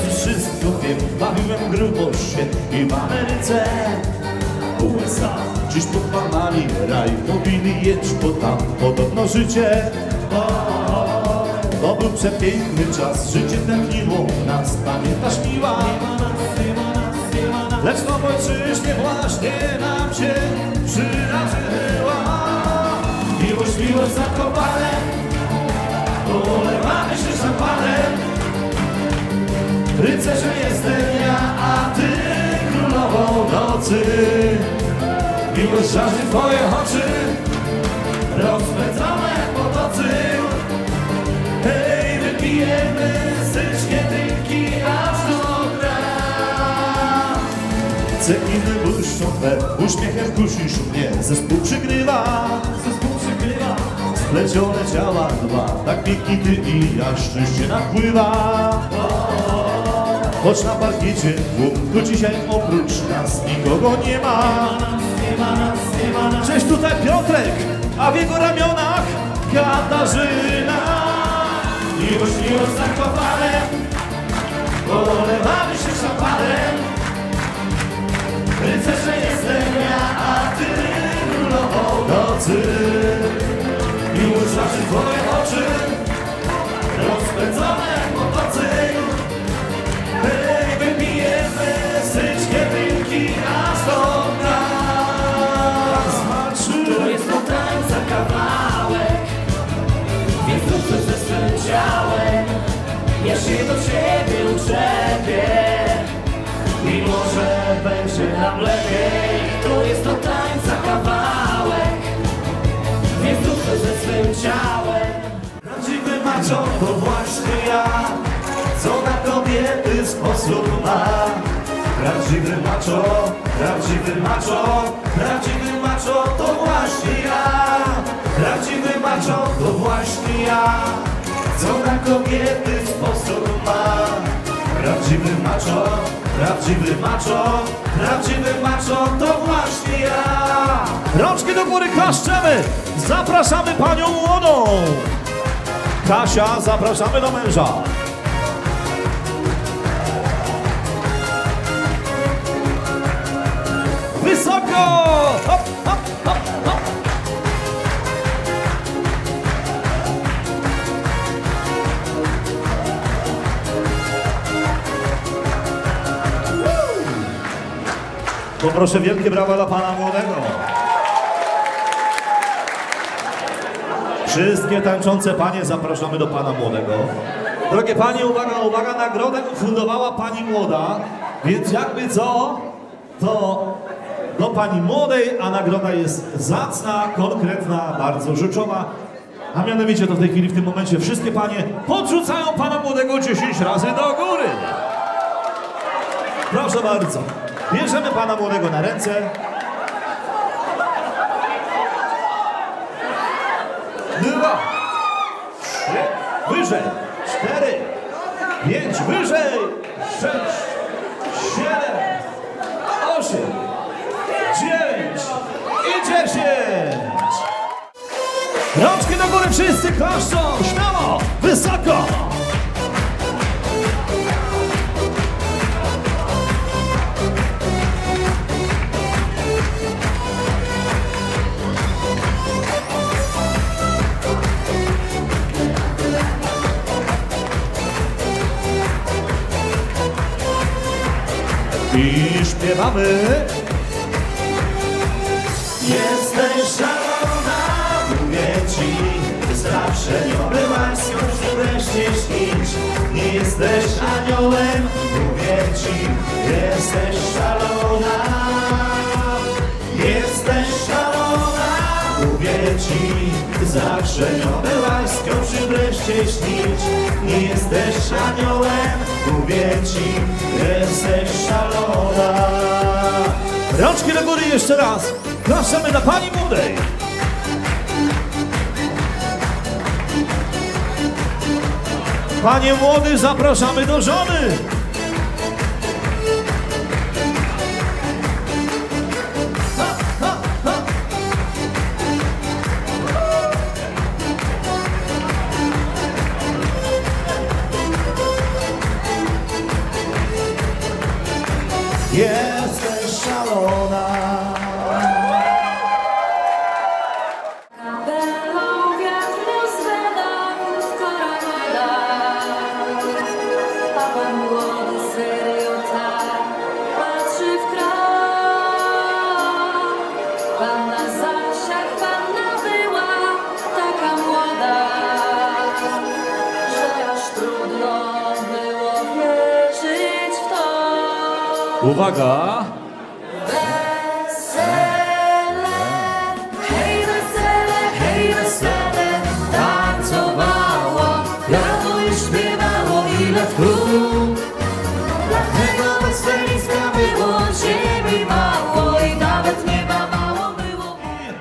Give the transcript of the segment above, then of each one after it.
już wszystko wiem. Bawiłem grubo się i w Ameryce, USA. Dziś pochwalali raj, mówili jedź, bo tam podobno życie. To był przepiękny czas, życie tętniło nas, pamiętasz miła? Lecz no w ojczyźnie właśnie nam się przydarzyła. Miłość zakopane, polewamy się szampanem. Rycerzem jestem ja, a ty królową nocy. Miłość żarzy twoje oczy, rozpędzone jak motocykl. Hej, wypijemy styczkie drinki aż do dna. Cekiny błyszczą twe, uśmiechem kusisz mnie. Zespół przygrywa, splecione ciała dwa, tak piękni ty i ja, szczęście napływa. Choć na parkiecie tłum, tu dzisiaj oprócz nas nikogo nie ma. Cześć, tutaj Piotrek, a w jego ramionach Katarzyna. Miłość zakopane, polewamy się szampanem. Rycerze jestem ja, a ty królową nocy. Miłość żarzy twoje oczy, rozpędzone jak motocykl. Hej, wypijemy styczkie drinki aż do dna. To jest to tańca kawałek, więc duszę ze swym ciałem. Ja się do ciebie uczepię, mimo że będzie nam lepiej. To jest to tańca kawałek, więc duszę ze swym ciałem. Prawdziwy macho to właśnie ja, co na kobiety sposób ma. Prawdziwy macho, prawdziwy macho, prawdziwy macho to właśnie ja. Prawdziwy macho to właśnie ja, co na kobiety sposób ma. Prawdziwy macho, prawdziwy macho, prawdziwy macho to właśnie ja. Rączki do góry klaszczemy, zapraszamy panią młodą. Kasia, zapraszamy do męża. Wysoko! Hop, hop, hop, hop. Poproszę wielkie brawa dla pana młodego. Wszystkie tańczące panie zapraszamy do pana młodego. Drogie panie, uwaga, uwaga, nagrodę ufundowała pani młoda, więc jakby co, to do pani młodej, a nagroda jest zacna, konkretna, bardzo rzeczowa. A mianowicie to w tej chwili, w tym momencie wszystkie panie podrzucają pana młodego 10 razy do góry. Proszę bardzo. Bierzemy pana młodego na ręce. Dwa, trzy, wyżej, 4, 5, wyżej, 6, 7, 8, 9 i 10. Rączki do góry, wszyscy klaszczą, śmiało, wysoko. I śpiewamy. Jesteś szalona, mówię ci, zawsze nią byłaś, skończy wreszcie śnić. Nie jesteś aniołem, mówię ci, jesteś szalona. Jesteś szalona, mówię ci, zawsze nią byłaś, skończy wreszcie śnić. Nie jesteś aniołem, mówię ci, jesteś szalona. Rączki do góry jeszcze raz. Klaszczemy dla pani młodej. Panie młody, zapraszamy do żony. jesteś szalona. Kapelą wiatru zwiadał w koronadach, a pan młody serio tak patrzy w kraj. Panna zaś jak panna była, taka młoda, że aż trudno było wierzyć w to. Uwaga! Dlatego weseliska było ziemi mało i nawet nieba mało było.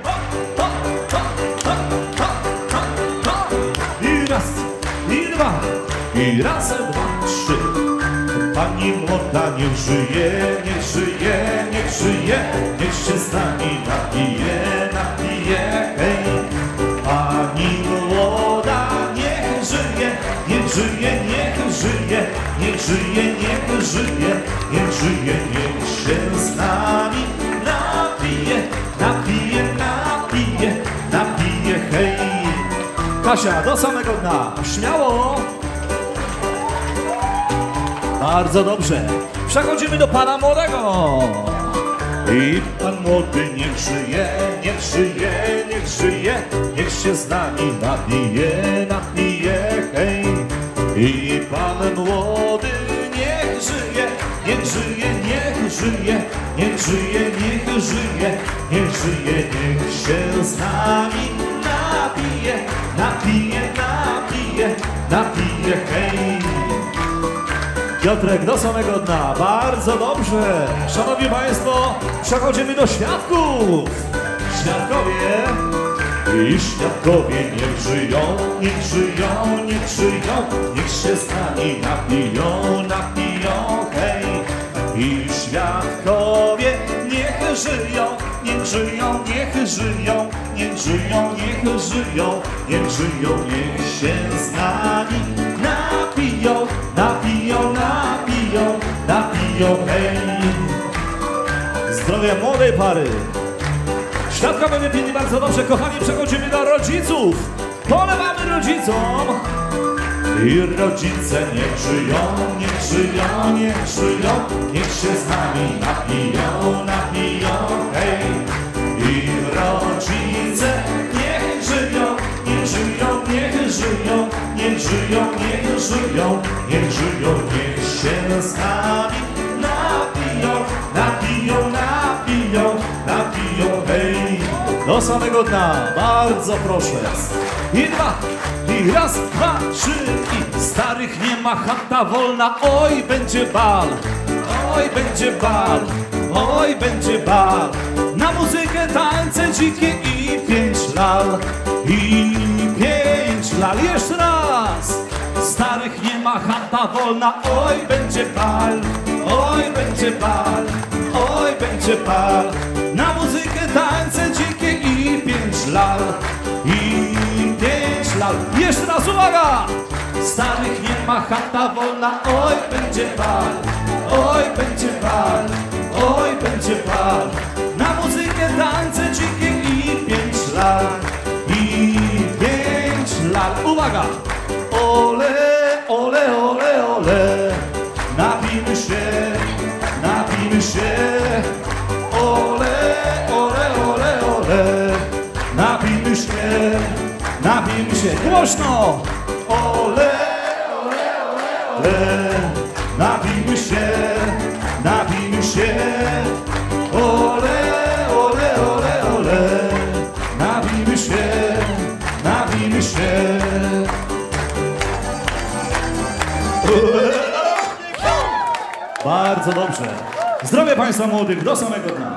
I raz, i dwa, i raz, dwa, trzy. Pani młoda niech żyje, niech żyje, niech żyje, niech się z nami napije, napije, hej. Pani młoda niech żyje, niech żyje, niech żyje, niech żyje, niech żyje, niech żyje, niech się z nami napije, napije, napije, napije, hej. Kasia, do samego dna, śmiało! Bardzo dobrze. Przechodzimy do pana młodego. I pan młody niech żyje, niech żyje, niech żyje, niech się z nami napije, napije, hej. I pan młody niech żyje, niech żyje, niech żyje, niech żyje, niech żyje, niech żyje, niech się z nami napije, napije, napije, napije, hej. Piotrek, do samego dna. Bardzo dobrze. Szanowni Państwo, przechodzimy do świadków. Świadkowie i świadkowie niech żyją, niech żyją, niech żyją, niech się z nami napiją, napiją, hej. I świadkowie niech żyją, niech żyją, niech żyją, niech żyją, niech żyją, niech żyją, niech się z nami napiją, napiją, napiją, napiją, hej. Zdrowia młodej pary. Świadkowie wypili bardzo dobrze, kochani, przechodzimy do rodziców. Polewamy rodzicom. I rodzice niech żyją, niech żyją, niech żyją, niech się z nami napiją, napiją, hej. I rodzice niech żyją, niech żyją, niech żyją, niech żyją, niech żyją, niech żyją, niech się z nami napiją, napiją, napiją, napiją, hej. Do samego dna, bardzo proszę. I dwa, i raz, dwa, trzy, i starych nie ma, chata wolna, oj będzie bal, oj będzie bal, oj będzie bal. Na muzykę, tańce dzikie i 5 lal, i 5 lal. Jeszcze raz. Starych nie ma, chata wolna, oj będzie bal, oj będzie bal, oj będzie bal. Na muzykę, tańce dzikie i 5 lal, i 5 lat. Jeszcze raz, uwaga! Starych nie ma, chata wolna, oj będzie bal, oj będzie bal, oj będzie bal. Na muzykę, tańce dzikie i 5 lat, i 5 lat. Uwaga! Ole, ole, ole, ole, napijmy się, napijmy się. Ole, ole, ole, ole, napijmy się, napijmy się. Głośno! Ole, ole, ole, ole, napijmy się, napijmy się. Ole, ole, ole, ole, napijmy się, napijmy się. Bardzo dobrze. Zdrowie Państwa młodych do samego dna.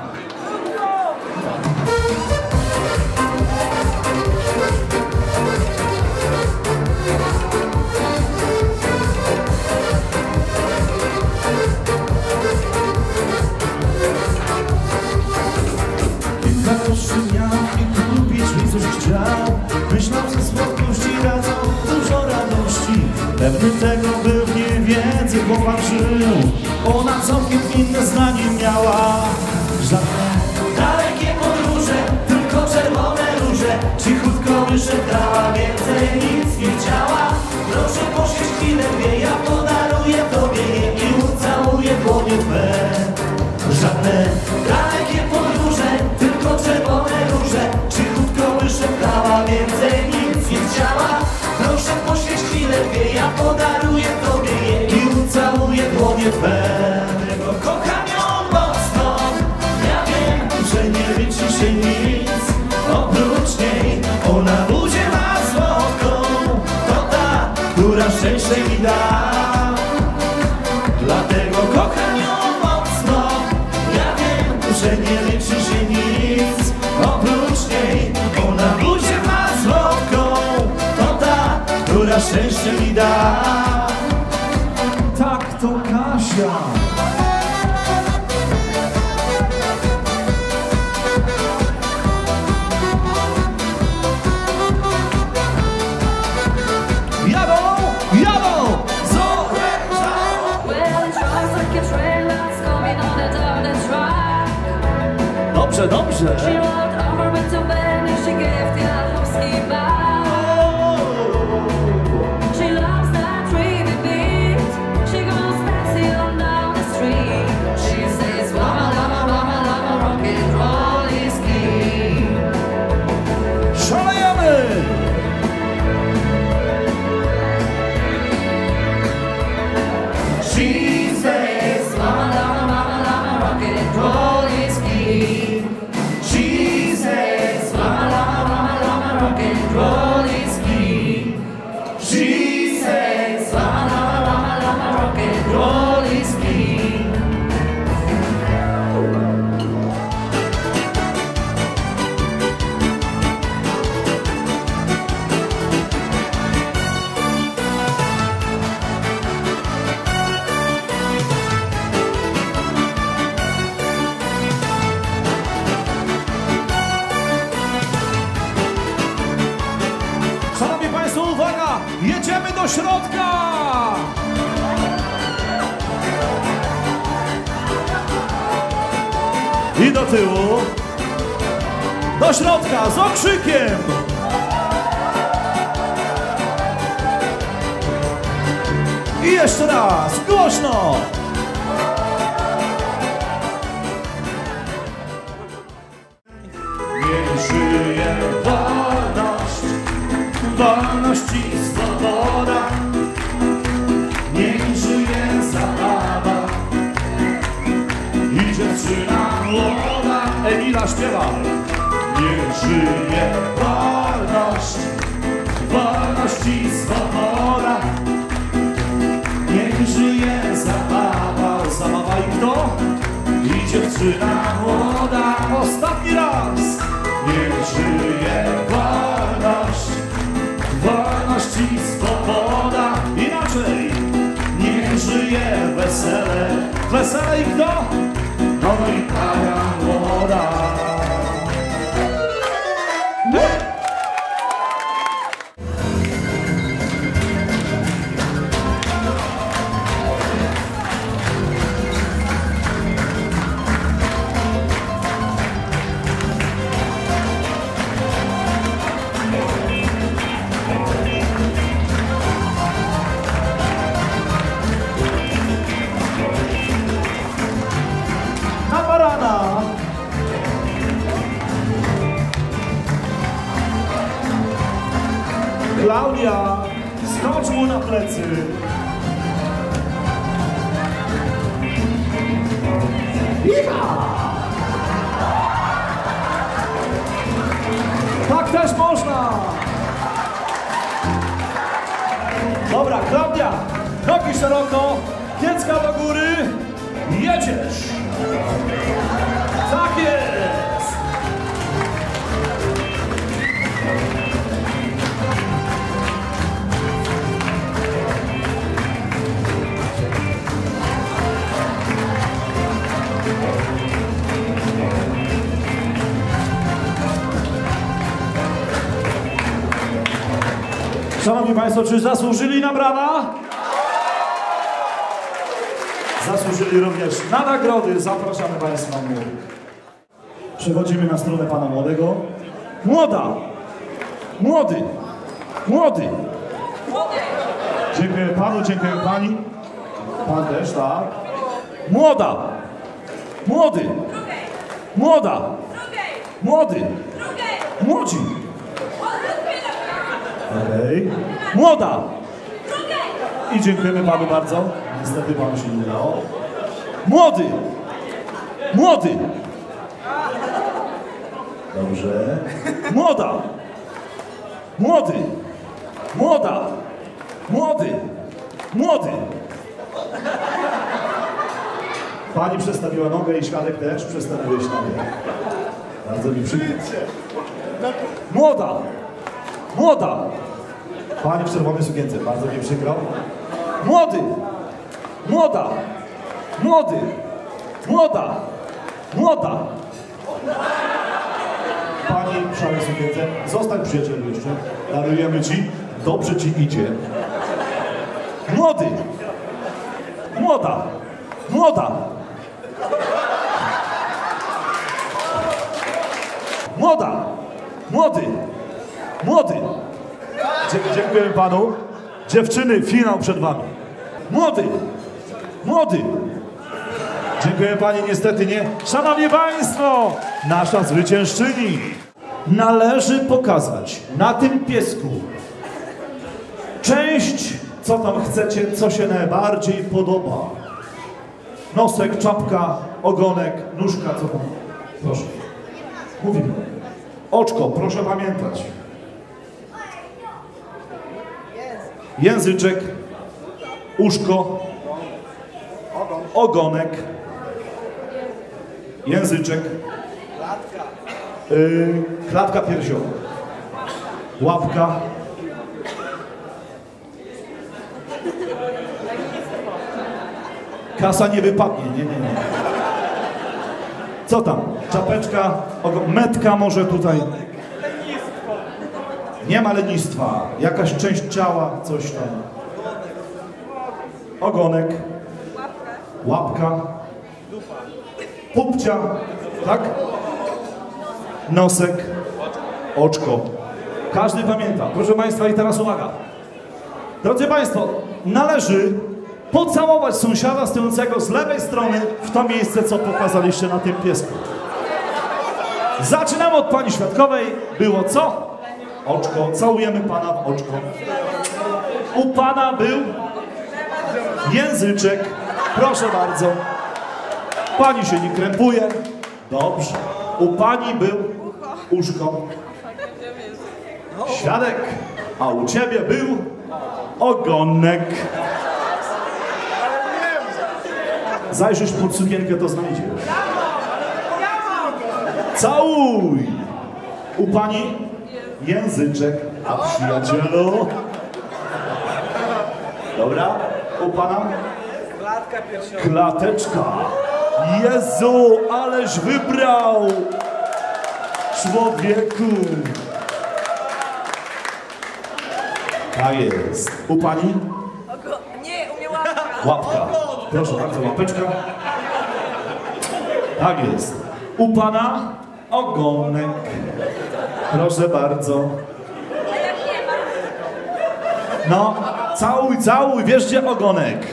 Kilka groszy miał i kupić mi coś chciał. Myślał, że słodkości radzą dużo radości. Pewny tego był, nie więcej chłopak żył. Ona całkiem inne zdanie szczęście mi da. Tak to Kasia. Jadą, jadą! Dobrze, dobrze. Szanowni Państwo, uwaga! Jedziemy do środka! I do tyłu. Do środka, z okrzykiem! I jeszcze raz, głośno! Niech żyje wolność, wolność i swoboda. Niech żyje zabawa i dziewczyna młoda. Emila śpiewa. Niech żyje wolność, wolność i swoboda. Niech żyje zabawa, zabawa i kto? I dziewczyna młoda. Ostatni raz. Niech żyje wolność, wolność i swoboda. Inaczej. Niech żyje wesele, wesele i kto? No i para młoda. Na barana. Klaudia, skocz mu na plecy. Tak też można. Dobra, Klaudia, nogi szeroko, kiecka do góry. Jedziesz. Tak jest. Szanowni Państwo, czy zasłużyli na brawa? Zasłużyli również na nagrody. Zapraszamy Państwa. Przechodzimy na stronę Pana Młodego. Młoda! Młody! Młody! Dziękuję Panu, dziękuję Pani. Pan też, tak? Młoda! Młody! Młoda! Młody! Młodzi! Okej. Młoda! I dziękujemy Panu bardzo. Niestety Panu się nie udało. Młody! Młody! Dobrze. Młoda! Młody! Młoda! Młody! Młody! Pani przestawiła nogę i świadek też przestawiłeś nogę. Bardzo mi przykro. Młoda! Młoda! Pani w czerwonej sukience, bardzo mi przykro. Młody! Młoda! Młody! Młoda! Młoda! Pani w szarej sukience, zostań przyjacielu jeszcze. Darujemy ci, dobrze ci idzie. Młody! Młoda! Młoda! Młoda! Młody! Młody! Dziękujemy panu. Dziewczyny, finał przed wami. Młody! Młody! Dziękuję pani, niestety nie. Szanowni państwo, nasza zwyciężczyni. Należy pokazać na tym piesku część, co tam chcecie, co się najbardziej podoba. Nosek, czapka, ogonek, nóżka, co tam. Proszę. Mówimy. Oczko, proszę pamiętać. Języczek, uszko, ogonek, języczek, klatka piersiowa, łapka, kasa nie wypadnie, nie. Co tam? Czapeczka, metka może tutaj. Nie ma lenistwa. Jakaś część ciała, coś tam. Ogonek. Łapka. Pupcia. Tak? Nosek. Oczko. Każdy pamięta. Proszę państwa, i teraz uwaga. Drodzy państwo, należy pocałować sąsiada stojącego z lewej strony w to miejsce, co pokazaliście na tym piesku. Zaczynamy od pani świadkowej. Było co? Oczko. Całujemy pana w oczko. U pana był języczek. Proszę bardzo. Pani się nie krępuje. Dobrze. U pani był uszko. Świadek. A u ciebie był ogonek. Zajrzysz pod sukienkę, to znajdziesz. Całuj! U pani języczek, a przyjacielu? Dobra, u pana? Klatka piersiowa. Klateczka. Jezu, ależ wybrał! Człowieku! Tak jest. U pani? Nie, u mnie łapka. Łapka. Proszę bardzo, łapeczka. Tak jest. U pana ogonek. Proszę bardzo. No, całuj, całuj, wierzcie, ogonek.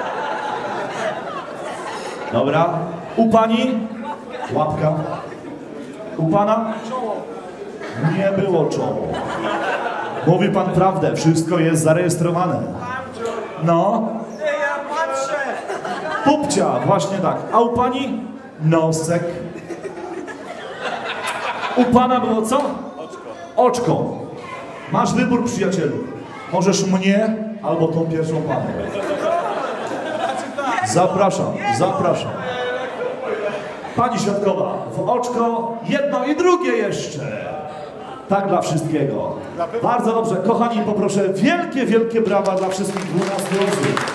Dobra. U pani łapka. U pana nie było czoło. Mówi pan prawdę, wszystko jest zarejestrowane. No. Nie, ja patrzę. Pupcia, właśnie tak. A u pani nosek. U pana było co? Oczko. Masz wybór, przyjacielu. Możesz mnie albo tą pierwszą panią. Zapraszam, zapraszam. Pani świadkowa, w oczko jedno i drugie jeszcze. Tak dla wszystkiego. Bardzo dobrze. Kochani, poproszę wielkie, wielkie brawa dla wszystkich 12 osób.